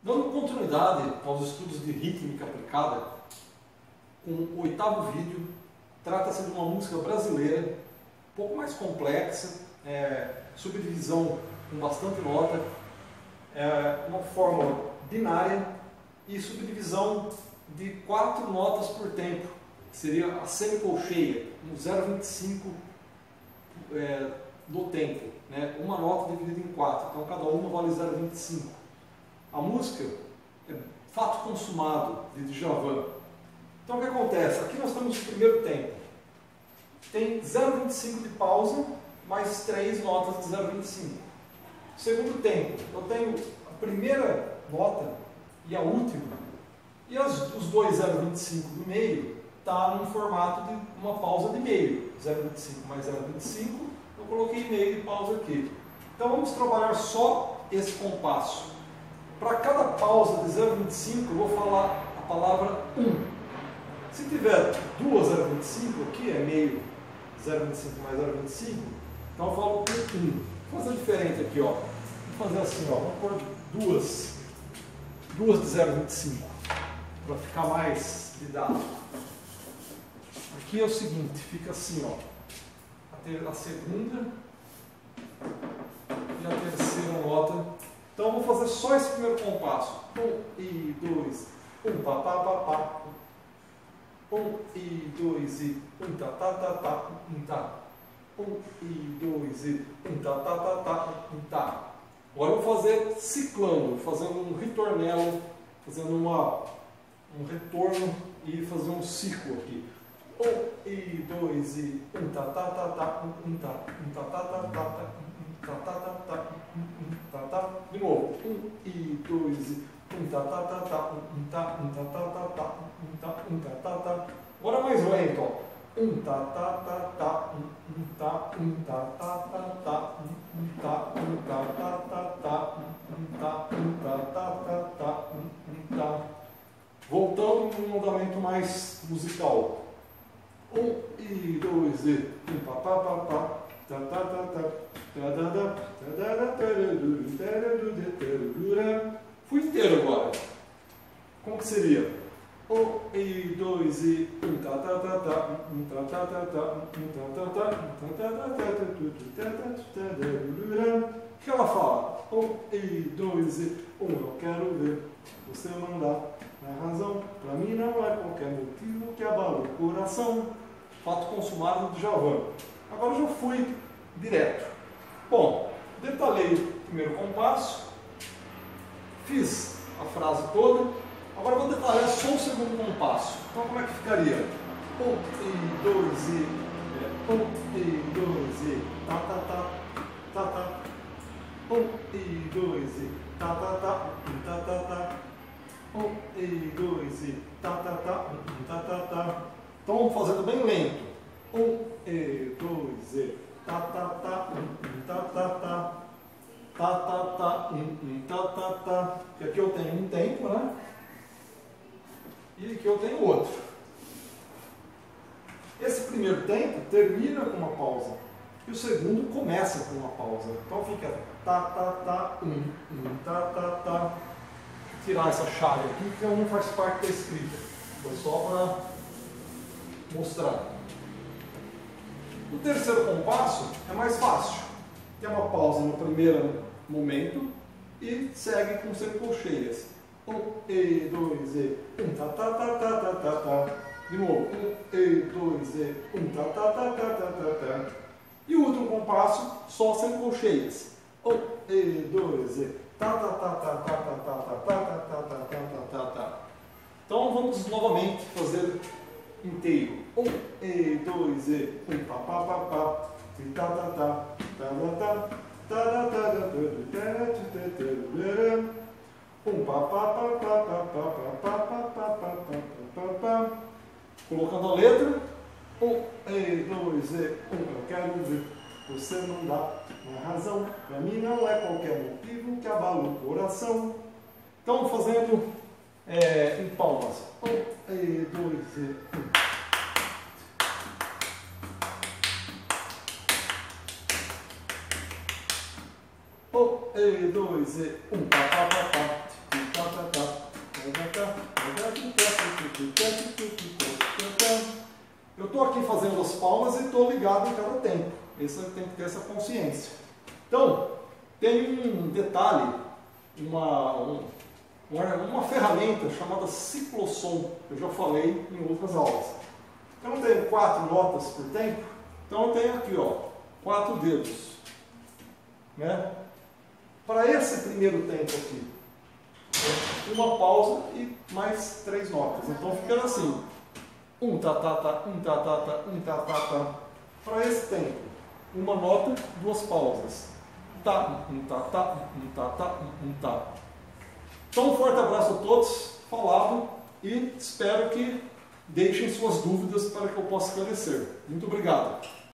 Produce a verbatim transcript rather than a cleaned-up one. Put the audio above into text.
Dando continuidade aos estudos de rítmica aplicada, com o oitavo vídeo, trata-se de uma música brasileira, um pouco mais complexa, é, subdivisão com bastante nota, é, uma fórmula binária e subdivisão de quatro notas por tempo, que seria a semicolcheia, no zero vírgula vinte e cinco é, do tempo, né? Uma nota dividida em quatro, então cada uma vale zero vírgula vinte e cinco. A música é Fato Consumado, de Djavan. Então o que acontece? Aqui nós temos o primeiro tempo. Tem zero vírgula vinte e cinco de pausa, mais três notas de zero vírgula vinte e cinco. Segundo tempo, eu tenho a primeira nota e a última. E as, os dois zero vírgula vinte e cinco do meio está num formato de uma pausa de meio. zero vírgula vinte e cinco mais zero vírgula vinte e cinco, eu coloquei meio de pausa aqui. Então vamos trabalhar só esse compasso. Para cada pausa de zero vírgula vinte e cinco, eu vou falar a palavra um. Se tiver duas zero vírgula vinte e cinco, aqui é meio zero vírgula vinte e cinco mais zero vírgula vinte e cinco, então eu falo um. Vou fazer diferente aqui, ó. Vou fazer assim, ó. Vou pôr duas, duas de zero vírgula vinte e cinco, para ficar mais didático. Aqui é o seguinte, fica assim, ó. A segunda e a terceira nota. Então eu vou fazer só esse primeiro compasso. Um e dois, um pá pá pá pá. Um e dois e um tá tá tá tá, um tá. Um e dois e um tá tá tá tá, um tá. Agora eu vou fazer ciclando, fazendo um ritornelo, fazendo uma, um retorno e fazer um ciclo aqui. Um e dois e um tá tá tá tá, um tá, um tá tá tá tá, um tá tá tá tá, um tá tá. De novo. Um e dois e um tá tá tá tá, um tá, um tá tá tá tá, um tá, um tá tá tá. Agora mais lento, ó. Um tá tá tá tá, um tá, um tá tá tá tá, um tá, um tá tá tá tá, um tá, um tá tá tá tá, um tá. Voltando num andamento mais musical. Um e dois e um pá pá pá pá, tá tá tá tá, tá tá tá, fui inteiro agora. Como que seria? Um e dois e um tá tá tá tá, um tá tá tá tá, um tá tá tá, um tá tá tá tá. O que ela fala? Um e dois e um, eu quero ver você mandar na razão. Pra mim não é qualquer motivo que abala o coração. Fato Consumado de Djavan. Agora eu já fui direto. Bom, detalhei o primeiro compasso, fiz a frase toda, agora vou detalhar só o segundo compasso. Então como é que ficaria? Um e dois e, é, um e dois e, tá tá tá, tá tá. Um e dois e, tá tá tá, tá tá tá. Um e dois e, tá tá tá, tá tá tá. Então, fazendo bem lento. Um, e, dois, e, tá, tá, tá, um, tá, tá, tá, tá, tá, tá, um, tá, tá, tá. Porque aqui eu tenho um tempo, né? E aqui eu tenho outro. Esse primeiro tempo termina com uma pausa. E o segundo começa com uma pausa. Então fica tá, tá, tá, um, um, tá, tá, tá. Vou tirar essa chave aqui, que não faz parte da escrita. Foi só para mostrar. O terceiro compasso é mais fácil. Tem uma pausa no primeiro momento e segue com semicolcheias. Um e dois e um tá tá tá tá tá tá tá. De novo. Um e dois e um tá tá tá tá tá tá tá. E o último compasso só semicolcheias. Um e dois e tá tá tá tá tá tá tá tá tá tá tá tá tá tá. Então vamos novamente fazer inteiro. Um e dois e um pá pá pá pá, e tá tá tá, tá tá tá, tá tá tá, um pá pá pá pá pá pá pá pá pá pá pá pá. Colocando a letra. Um e dois e um, eu quero ver você não dá uma razão. Pra mim não é qualquer motivo que abala o coração. Então fazendo é, em palmas. Um e dois e um. Um e dois e um, pá pá pá pá, tá tá palmas e estou ligado em cada tempo. Esse tem que ter essa consciência. Então, tem um detalhe, uma, um, uma, uma ferramenta chamada ciclosom, que eu já falei em outras aulas. Eu não tenho quatro notas por tempo, então eu tenho aqui, ó, quatro dedos. Né? Para esse primeiro tempo aqui, uma pausa e mais três notas. Então fica assim. Um tá tá tá, um tá tá tá, um tá tá tá. Para esse tempo, uma nota, duas pausas. Tá, um tá tá, um tá tá, um tá. Então um forte abraço a todos, falado, e espero que deixem suas dúvidas para que eu possa esclarecer. Muito obrigado.